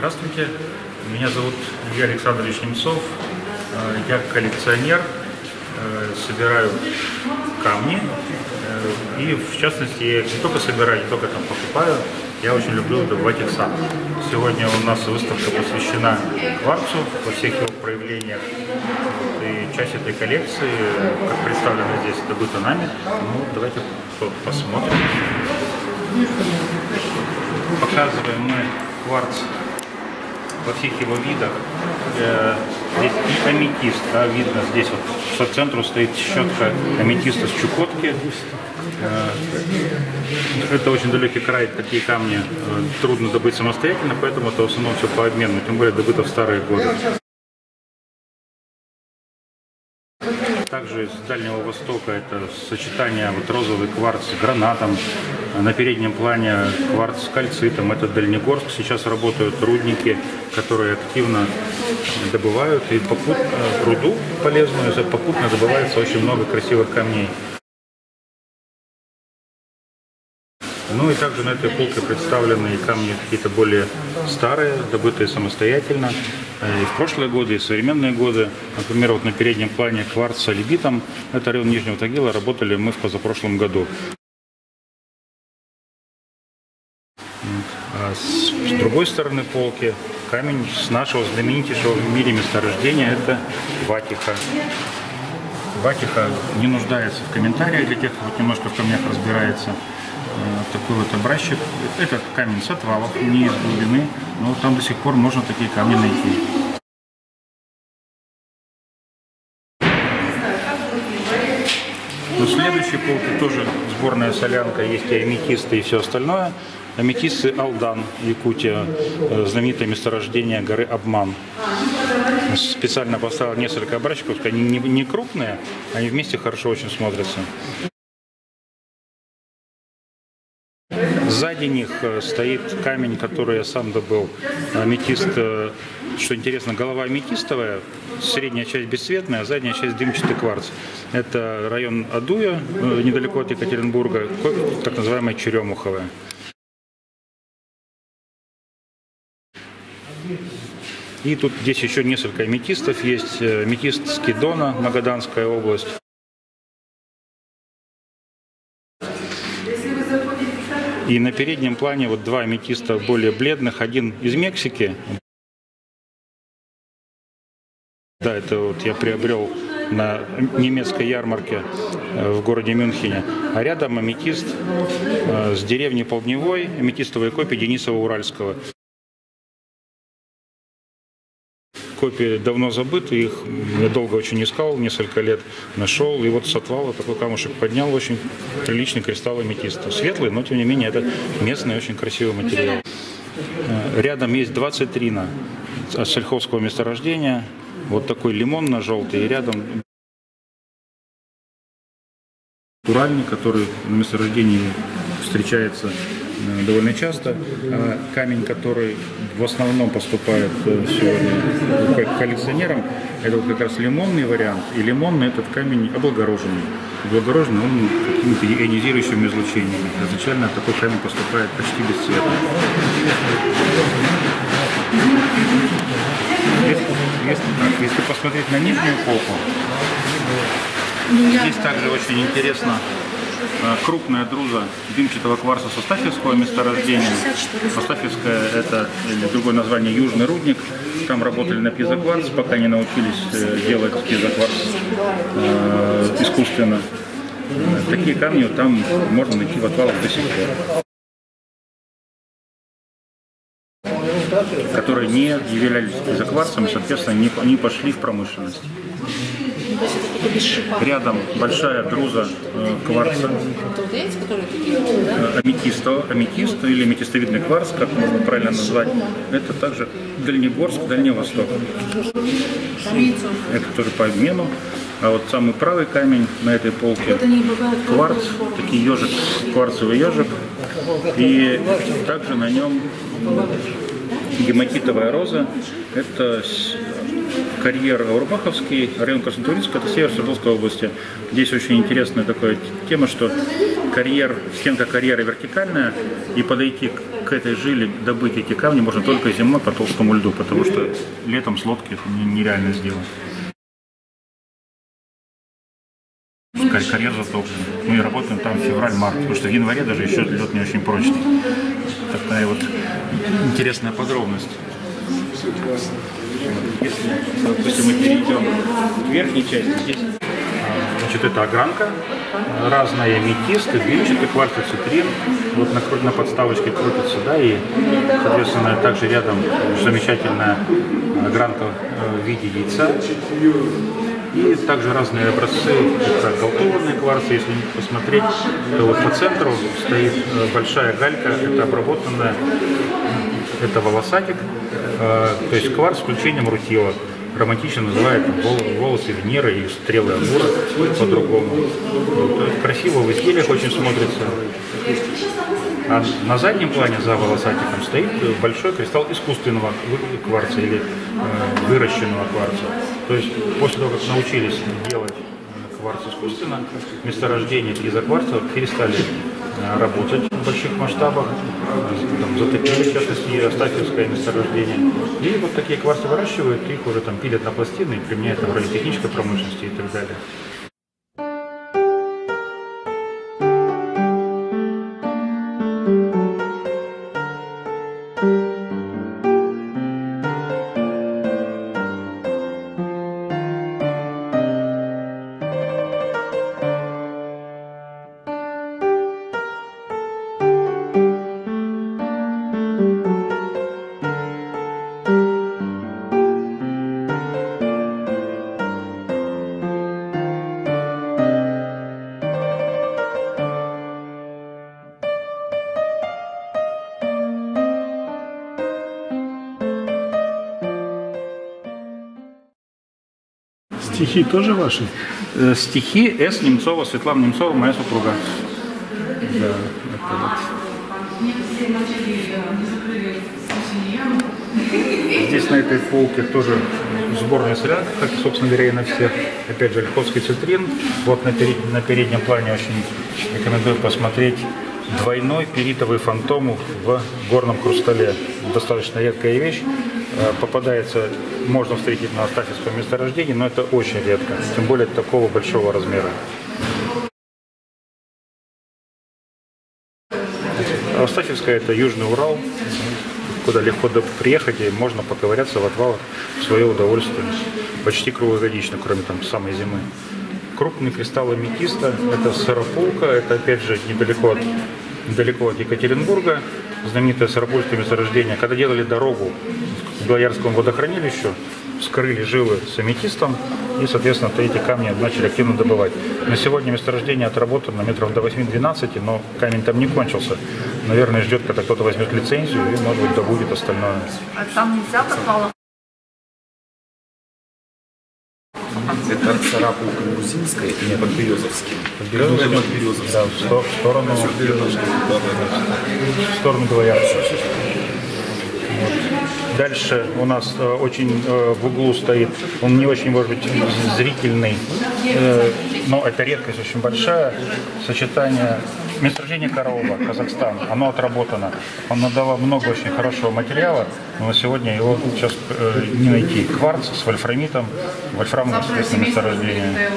Здравствуйте, меня зовут Илья Александрович Немцов, я коллекционер, собираю камни и в частности я не только собираю, не только там покупаю, я очень люблю добывать их сам. Сегодня у нас выставка посвящена кварцу во всех его проявлениях, и часть этой коллекции, как представлена здесь, добыта нами. Ну, давайте посмотрим. Показываем мы кварц во всех его видах. Здесь и аметист, да, видно, здесь вот по центру стоит щетка аметиста с Чукотки. Это очень далекий край, такие камни трудно добыть самостоятельно, поэтому это в основном все по обмену, тем более добыто в старые годы. Также из Дальнего Востока это сочетание вот розовый кварц с гранатом. На переднем плане кварц с кальцитом. Это Дальнегорск. Сейчас работают рудники, которые активно добывают. И руду полезную, попутно добывается очень много красивых камней. Ну и также на этой полке представлены и камни какие-то более старые, добытые самостоятельно. И в прошлые годы, и в современные годы. Например, вот на переднем плане кварц с алибитом, это район Нижнего Тагила, работали мы в позапрошлом году. А с другой стороны полки камень с нашего знаменитейшего в мире месторождения, это Ватиха. Ватиха не нуждается в комментариях для тех, кто вот немножко в камнях разбирается. Такой вот образчик. Этот камень с отвалов, не из глубины, но там до сих пор можно такие камни найти. На следующей полке тоже сборная солянка, есть и аметисты, и все остальное. Аметисты Алдан, Якутия, знаменитое месторождение горы Обман. Специально поставил несколько образчиков, они не крупные, они вместе хорошо очень смотрятся. Сзади них стоит камень, который я сам добыл. Аметист, что интересно, голова аметистовая, средняя часть бесцветная, а задняя часть дымчатый кварц. Это район Адуя, недалеко от Екатеринбурга, так называемая Черемуховая. И тут здесь еще несколько аметистов есть. Аметист Скидона, Магаданская область. И на переднем плане вот два аметиста более бледных, один из Мексики. Да, это вот я приобрел на немецкой ярмарке в городе Мюнхене. А рядом аметист с деревни Полдневой, аметистовые копии Денисова-Уральского. Копии давно забыты, их я долго очень искал, несколько лет нашел, и вот с отвала такой камушек поднял, очень приличный кристалл аметиста. Светлый, но тем не менее это местный очень красивый материал. Рядом есть два цитрина от сельхозского месторождения, вот такой лимонно-желтый, и рядом натуральный, который на месторождении встречается довольно часто. Камень, который в основном поступает сегодня к коллекционерам, это вот как раз лимонный вариант. И лимонный этот камень облагороженный. Облагороженный он какими-то ионизирующими излучениями. Изначально такой камень поступает почти бесцветно. Если посмотреть на нижнюю полку, здесь также очень интересно. Крупная друза дымчатого кварца с Астафьевского месторождения. Астафьевская — это другое название Южный рудник. Там работали на пьезокварц, пока не научились делать пьезокварц искусственно. Такие камни там можно найти в отвалах до сих пор, которые не являлись пьезокварцем, соответственно, не пошли в промышленность. Рядом большая друза кварца аметист или аметистовидный кварц, как можно правильно назвать. Это также Дальнегорск, Дальний Восток. Это тоже по обмену. А вот самый правый камень на этой полке кварц, такой ежик, кварцевый ежик. И также на нем гематитовая роза. Это карьер Аурбаховский, район Краснотуринск, это север Свердловской области. Здесь очень интересная такая тема, что карьер, стенка карьера вертикальная, и подойти к этой жиле добыть эти камни можно только зимой по толстому льду, потому что летом с лодки это нереально сделать. Карьер затоплен. Мы работаем там февраль-март, потому что в январе даже еще лед не очень прочный. Такая вот интересная подробность. Если, допустим, мы перейдем к верхней части, здесь, значит, это огранка, разная аметист, дымчатый, кварцоцитрин, вот на подставочке крутится, да, и, соответственно, также рядом замечательная огранка в виде яйца. И также разные образцы, это галтованные кварцы, если посмотреть, то вот по центру стоит большая галька, это обработанная, это волосатик, то есть кварц с включением рутила. Романтично называют волосы Венеры и стрелы Амура по-другому. То есть красиво в изделиях очень смотрится. А на заднем плане за волосатиком стоит большой кристалл искусственного кварца или выращенного кварца. То есть после того, как научились делать кварц искусственно, месторождения из-за кварца перестали работать в больших масштабах, там, затопили, в частности, Астафьевское месторождение. И вот такие кварцы выращивают, их уже там пилят на пластины и применяют в радиотехнической промышленности и так далее. Стихи тоже ваши? Стихи С. Немцова, Светлана Немцова, моя супруга. Да, это вот. Здесь на этой полке тоже сборная солянка, как, собственно говоря, и на всех. Опять же, ольховский цитрин. Вот на переднем плане очень рекомендую посмотреть двойной перитовый фантом в горном хрустале. Достаточно редкая вещь. Попадается, можно встретить на Астафьевском месторождении, но это очень редко, тем более такого большого размера. Астафьевская — это Южный Урал, куда легко приехать и можно поковыряться в отвалах в свое удовольствие, почти круглогодично, кроме там самой зимы. Крупные кристаллы аметиста — это Сыропулка, это опять же недалеко от Екатеринбурга, знаменитое Сыропульское месторождение. Когда делали дорогу к Белоярскому водохранилищу, вскрыли жилы с аметистом и, соответственно, эти камни начали активно добывать. На сегодня месторождение отработано метров до 8-12, но камень там не кончился. Наверное, ждет, когда кто-то возьмет лицензию и, может быть, добудет остальное. А там нельзя подвалов? Это Сарапулка грузинская и Подберезовский. Подберезовский, да, в сторону Белоярска. Вот. Дальше у нас очень в углу стоит, он не очень, может быть, зрительный, но это редкость очень большая, сочетание месторождения Караоба, Казахстан, оно отработано, оно дало много очень хорошего материала, но на сегодня его сейчас не найти. Кварц с вольфрамитом, вольфрамовое, соответственно, месторождение.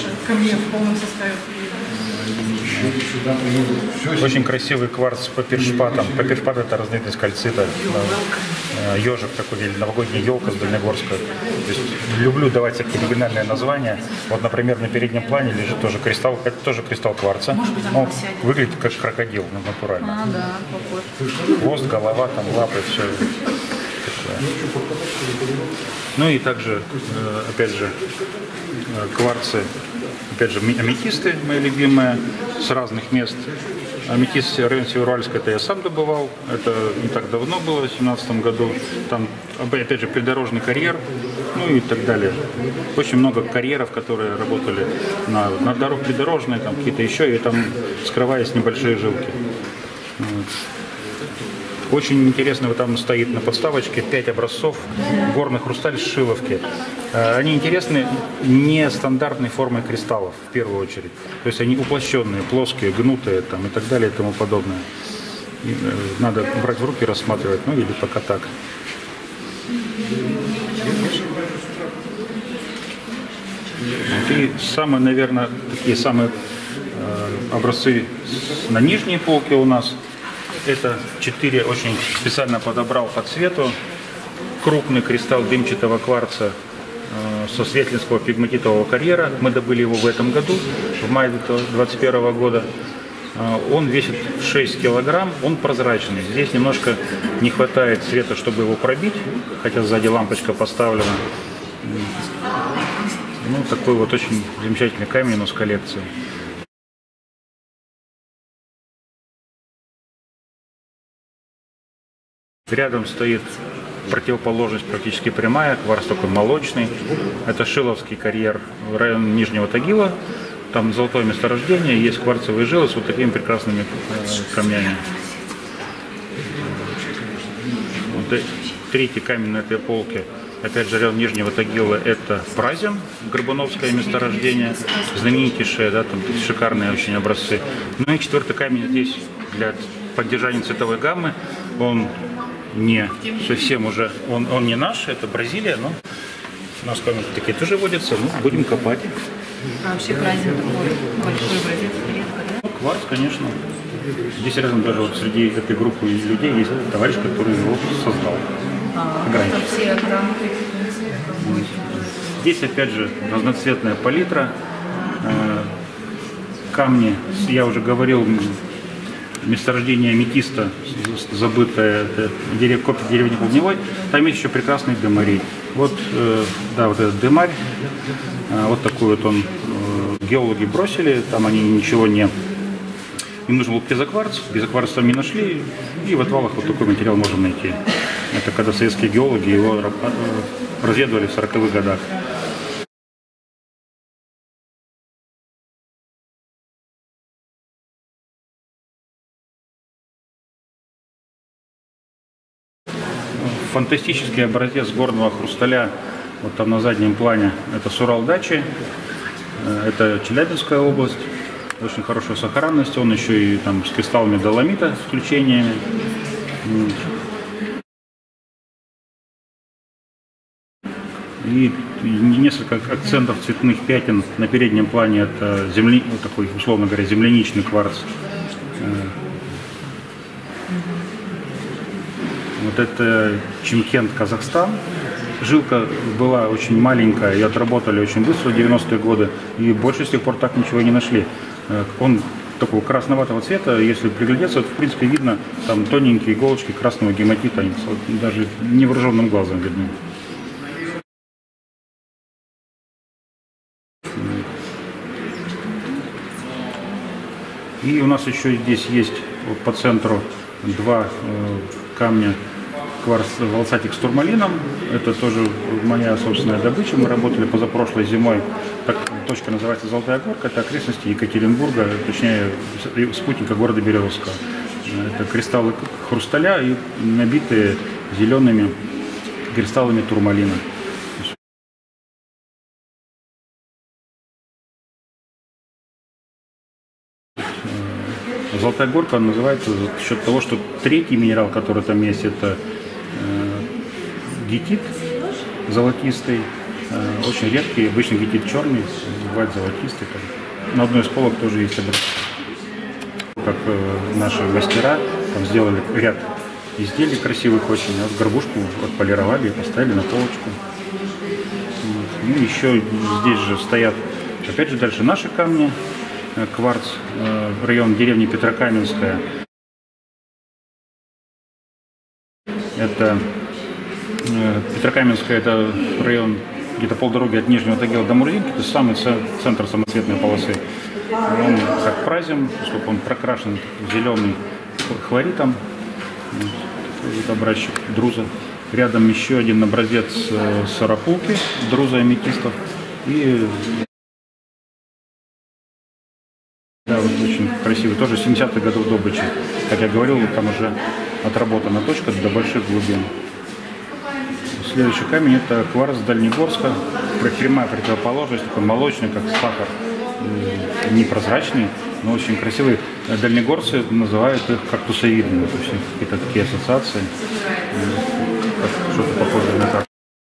Очень красивый кварц с папиршпатом. Папиршпат — это разновидность кальцита. Ежик такой, или новогодняя елка с Дальнегорска. То есть люблю давать такие оригинальные названия. Вот, например, на переднем плане лежит тоже кристалл, это тоже кристалл кварца. Он выглядит как крокодил, натурально. Да, похож. Хвост, голова, там лапы, все такое. Ну и также, опять же, кварцы. Опять же, аметисты, мои любимые, с разных мест. Аметист Рейн-Североуральск, это я сам добывал, это не так давно было, в 2017 году. Там, опять же, придорожный карьер, ну и так далее. Очень много карьеров, которые работали на дорогах придорожные, там какие-то еще, и там скрываясь небольшие жилки. Вот. Очень интересно, вот там стоит на подставочке 5 образцов горный хрусталь с Шиловки. Они интересны нестандартной формой кристаллов, в первую очередь. То есть они уплощенные, плоские, гнутые там, и так далее и тому подобное. Надо брать в руки, рассматривать, ну или пока так. И самые, наверное, такие самые образцы на нижней полке у нас. Это 4 очень специально подобрал по цвету. Крупный кристалл дымчатого кварца со светлинского пигматитового карьера. Мы добыли его в этом году, в мае 2021 года. Он весит 6 килограмм, он прозрачный. Здесь немножко не хватает света, чтобы его пробить, хотя сзади лампочка поставлена. Ну, такой вот очень замечательный камень у нас в коллекции. Рядом стоит противоположность практически прямая, кварц такой молочный. Это Шиловский карьер, район Нижнего Тагила. Там золотое месторождение, есть кварцевые жилы с вот такими прекрасными камнями. Вот третий камень на этой полке, опять же, район Нижнего Тагила, это Празин, Горбуновское месторождение, знаменитейшее, да, там шикарные очень образцы. Ну и четвертый камень здесь для поддержания цветовой гаммы. Он не совсем уже, он не наш, это Бразилия, но у нас камни такие тоже водятся, ну, будем копать. А вообще праздник такой большой образец, редко, да? Кварц, конечно. Здесь рядом даже вот среди этой группы людей есть товарищ, который его создал. Там все грамоты. Здесь опять же разноцветная палитра. Камни, я уже говорил, месторождение аметиста, забытое, копия деревни Клубневой. Там есть еще прекрасный дымарий. Вот, да, вот этот дымарь, вот такой вот он, геологи бросили, там они ничего не... Им нужен был пьезокварц, пьезокварц там не нашли, и в отвалах вот такой материал можно найти. Это когда советские геологи его разведывали в 40-х годах. Фантастический образец горного хрусталя, вот там на заднем плане, это Сурал-Дачи, это Челябинская область, очень хорошая сохранность, он еще и там с кристаллами доломита, с включениями. И несколько акцентов цветных пятен на переднем плане, это вот такой, условно говоря, земляничный кварц. Вот это Чимкент, Казахстан. Жилка была очень маленькая, ее отработали очень быстро в 90-е годы, и больше с тех пор так ничего не нашли. Он такого красноватого цвета, если приглядеться, в принципе видно, там тоненькие иголочки красного гематита, даже невооруженным глазом видны. И у нас еще здесь есть вот по центру два камня. Кварц волосатик с турмалином. Это тоже моя собственная добыча. Мы работали позапрошлой зимой. Так, точка называется Золотая Горка. Это окрестности Екатеринбурга, точнее спутника города Березовского. Это кристаллы хрусталя и набитые зелеными кристаллами турмалина. Золотая Горка называется за счет того, что третий минерал, который там есть, это гетит золотистый, очень редкий, обычно гетит черный, бывает золотистый. На одной из полок тоже есть образец. Как наши мастера там сделали ряд изделий красивых очень, вот горбушку отполировали и поставили на полочку. Ну, еще здесь же стоят, опять же, дальше наши камни. Кварц, район деревни Петрокаменская. Это Петрокаменская, это район где-то полдороги от Нижнего Тагила до Мурзинки, это самый центр самоцветной полосы. Он как Празин, поскольку он прокрашен зеленый хлоритом. Вот образчик друза. Рядом еще один образец сарапулки, друза аметистов. И да, вот очень красивый, тоже 70-х годов добычи. Как я говорил, там уже отработана точка до больших глубин. Следующий камень это кварц Дальнегорска, прямая противоположность, такой молочный, как сахар, непрозрачный, но очень красивый. дальнегорцы называют их кактусовидными, то есть какие-то такие ассоциации, что-то похожее на кактус.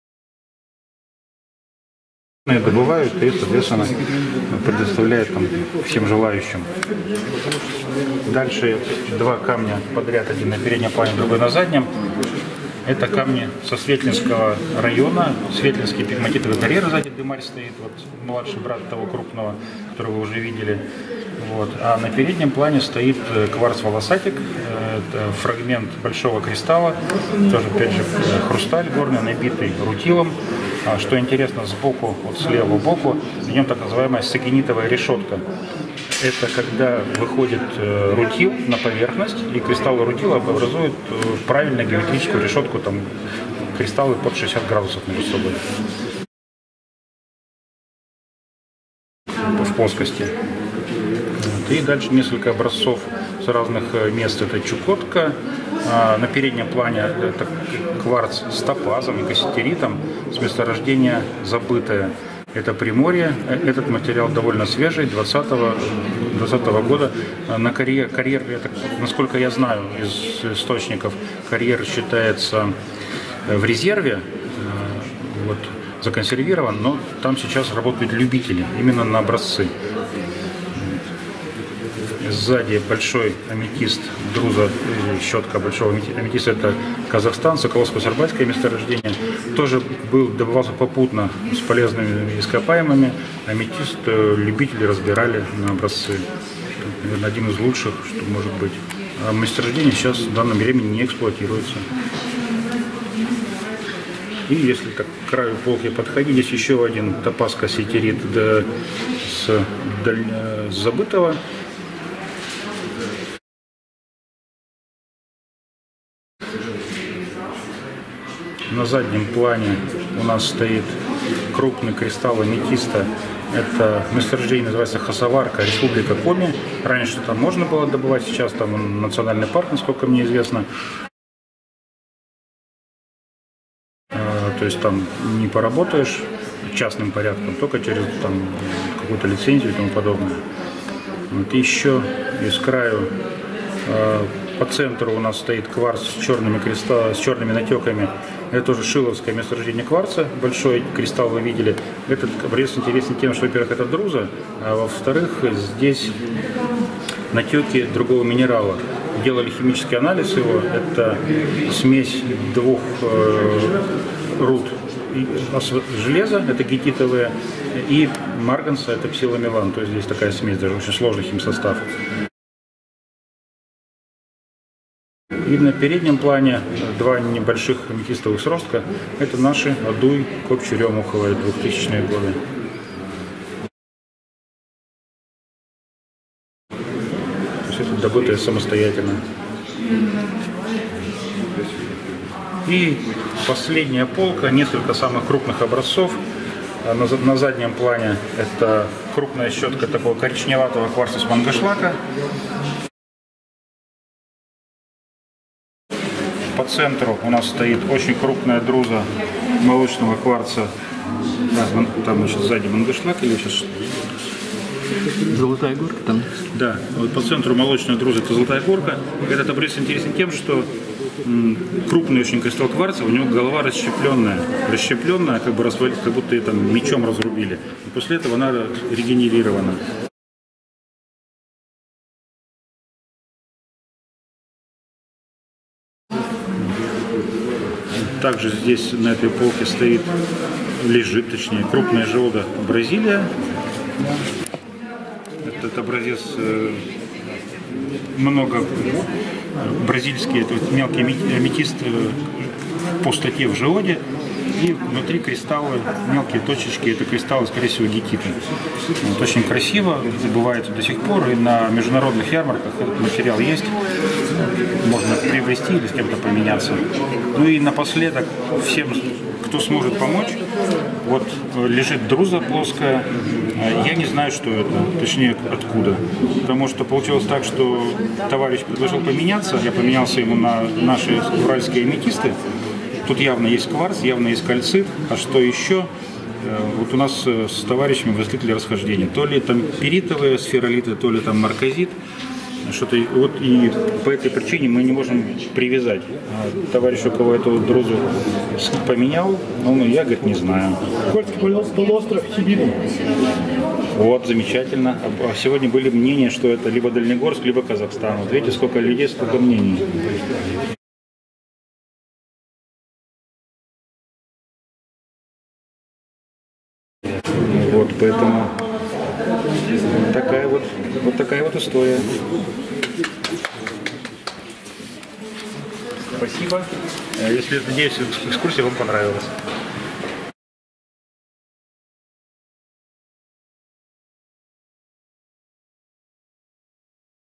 Добывают и, соответственно, предоставляют там всем желающим. Дальше два камня подряд, один на переднем плане, другой на заднем. Это камни со Светлинского района, Светлинский пегматитовый карьер, сзади дымарь стоит, вот младший брат того крупного, которого вы уже видели. Вот. А на переднем плане стоит кварц-волосатик, это фрагмент большого кристалла, тоже опять же хрусталь горный, набитый рутилом. А что интересно, сбоку, вот слева боку, в нем так называемая сагенитовая решетка. Это когда выходит рутил на поверхность, и кристаллы рутила образуют правильную геометрическую решетку, там кристаллы под 60 градусов между собой в плоскости. И дальше несколько образцов с разных мест. Это Чукотка. На переднем плане это кварц с топазом и касситеритом с месторождения забытое. Это Приморье. Этот материал довольно свежий, 2020 года. На карьер, это, насколько я знаю из источников, карьер считается в резерве, вот, законсервирован, но там сейчас работают любители именно на образцы. Сзади большой аметист, друза, щетка большого аметиста, это Казахстан, Соколовско-Сарбальское месторождение. Тоже добывался попутно с полезными ископаемыми. Аметист любители разбирали на образцы. Наверное, один из лучших, что может быть. А месторождение сейчас в данном времени не эксплуатируется. И если так к краю полки подходить, здесь еще один топаз касситерит с забытого. На заднем плане у нас стоит крупный кристалл аметиста. Это месторождение называется Хасаварка, Республика Коми. Раньше там можно было добывать, сейчас там национальный парк, насколько мне известно. То есть там не поработаешь частным порядком, только через там какую-то лицензию и тому подобное. Вот еще из краю по центру у нас стоит кварц с черными натеками. Это тоже шиловское месторождение кварца. Большой кристалл вы видели. Этот образец интересен тем, что, во-первых, это друза, а во-вторых, здесь натеки другого минерала. Делали химический анализ его. Это смесь двух руд железа, это гетитовые, и марганца, это псиломелан. То есть здесь такая смесь, даже очень сложный химсостав. И на переднем плане два небольших аметистовых сростка. Это наши Адуй, Копчеремуховые, 2000-е годы. То есть это добытое самостоятельно. И последняя полка, несколько самых крупных образцов. На заднем плане это крупная щетка такого коричневатого кварца с мангышлака. По центру у нас стоит очень крупная друза молочного кварца. Там, значит, сзади мангышлак или сейчас... Золотая горка там? Да, вот по центру молочная друза это Золотая горка. Этот образец интересен тем, что крупный очень кристалл кварца, у него голова расщепленная, как бы как будто ее там мечом разрубили. И после этого она регенерирована. Также здесь на этой полке лежит, точнее, крупная желуда Бразилия. Этот образец много бразильский, это вот мелкий аметист в пустоте в желуде. И внутри кристаллы, мелкие точечки, это кристаллы, скорее всего, гетита. Вот, очень красиво, добывается до сих пор, и на международных ярмарках этот материал есть. Можно приобрести или с кем-то поменяться. Ну и напоследок, всем, кто сможет помочь, вот лежит друза плоская. Я не знаю, что это, точнее, откуда. Потому что получилось так, что товарищ предложил поменяться, я поменялся ему на наши уральские аметисты. Тут явно есть кварц, явно есть кальцит, а что еще? Вот у нас с товарищами возникли расхождения. То ли там перитовые сферолиты, то ли там марказит. что-то вот и по этой причине мы не можем привязать. Товарищ, у кого эту друзу поменял, он, я, говорит, не знаю. Кольский полуостров, Сибирь. Вот, замечательно. А сегодня были мнения, что это либо Дальнегорск, либо Казахстан. Вот видите, сколько людей, сколько мнений. Вот, поэтому такая вот история. Спасибо. Если, надеюсь, экскурсия вам понравилась.